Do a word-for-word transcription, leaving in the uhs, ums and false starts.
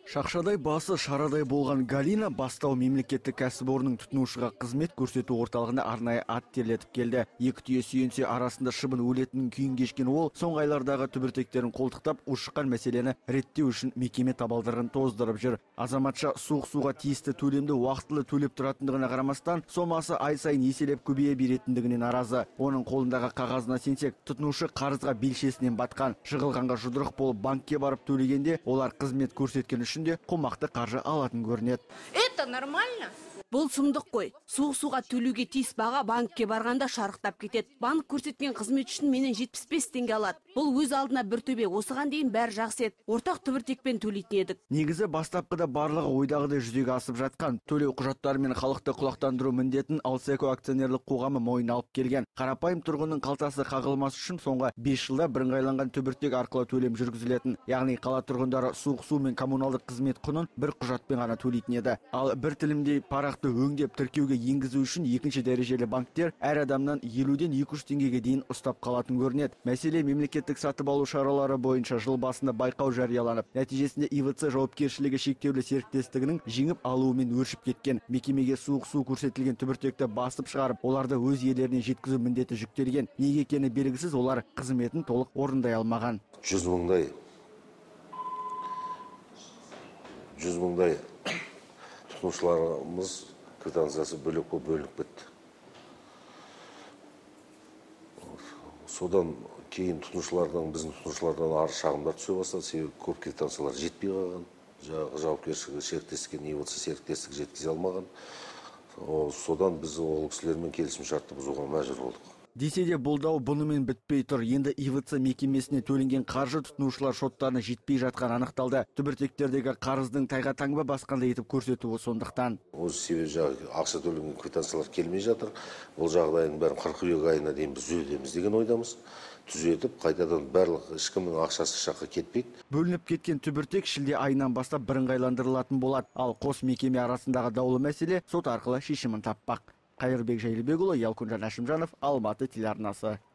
Шақшадай басы шарадай болған Галина бастау мемлекеттік кәсіпорынның тұтынушыға қызмет көрсету орталығына арнайы ат терлетіп келді. Екі түйе сүйенсе арасында шыбын өлетінін күйін кешкен ол, соңғы айлардағы түбіртектерін қолтықтап, ушыққан мәселені реттеу үшін мекеме табалдырығын тоздырып жүр. Азаматша суық суға тиісті төлемді уақытылы төлеп тұратындығына қарамастан, сомасы ай сайын еселеп көбейе беретіндігіне наразы. Оның қолындағы қағазына сенсек, тұтынушы қарызға белшесінен батқан, жығылғанға жұдырық болып банкке барып төлегенде, олар қызмет көрсеткен үшін қомақты қаржы алатын көрінеді. Это нормально? Бұл сұмдық қой. Суық суға төлеуге тиіс баға банкке барғанда шарықтап кетеді. Банк көрсеткен қызмет үшін менен жетпіс бес теңге алады. Бұл өз алдына бір төбе. Осыған дейін бәрі жақсы еді. Ортақ түбіртекпен төлейтін едік. Негізі бастапқыда барлығы ойдағыдай жүзеге асып жатқан. Төлеу құжаттары мен халықты құлақтандыру міндетін Алсеко акционерлік қоғамы мойнына алып келген. Қарапайым тұрғынның қалтасы қағылмас үшін соңғы бес жылда бірыңғайланған түбіртек арқылы төлем жүргізілетін. Яғни қала тұрғындары суық су мен коммуналдық қызмет құнын бір құжатпен ғана төлейтін еді. Ал бір тілімде парақты өңдеп тіркеуге енгізу үшін екінші дәрежелі банктер әр адамнан елуден екі жүз теңгеге дейін ұстап қалатын көрінеді. Мәселе мемлекеттік сатып алу шаралары бойынша жыл басында байқау жарияланып, нәтижесінде И В Ц жауапкершілігі шектеулі серіктестігінің жеңіп алуымен өршіп кеткен. Мекемеге суық су көрсетілген түбіртекті басып шығарып, оларды өз иелеріне жеткізу міндеті жүктелген. Неге екені белгісіз, олар қызметін толық орындай алмаған. жүз мыңдай жүз мыңдай тұтынушыларымыз квитанциясы бөлек болып бөлініп кетті. Содан кейін тұтынушылардан, біздің тұтынушылардан арыз шағымдар түсе бастады, себебі көп квитанциялар жетпей қалған, жауапкершілігі серіктестікке И В Ц серіктестік жеткізе алмаған. Содан біз ол кісілермен келісім шартты бұзуға мәжбүр болдық. Десе де бұл дау бұнымен бітпей тұр. Енді И В Ц мекемесіне төленген қаржы тұтынушылар шоттарына жетпей жатқан анықталды. Түбіртектердегі қарыздың тайға таңба басқандай етіп көрсетуі сондықтан. Осы себебі жағы ақша төленген квитанциялар келмей жатыр. Бұл жағдайын бәрін қыркүйек айына дейін біз түзетеміз деген ойдамыз. Түзетіп, қайтадан барлық ешкімнің ақшасы жаққа кетпейді. Бөлініп кеткен түбіртек шілде айынан бастап бірыңғайландырылатын болады. Ал қос мекеме арасындағы даулы мәселе сот арқылы шешімін таппақ. Қайырбек Жайлыбекұлы, Ялкунжан Әшімжанов, Алматы телеарнасы.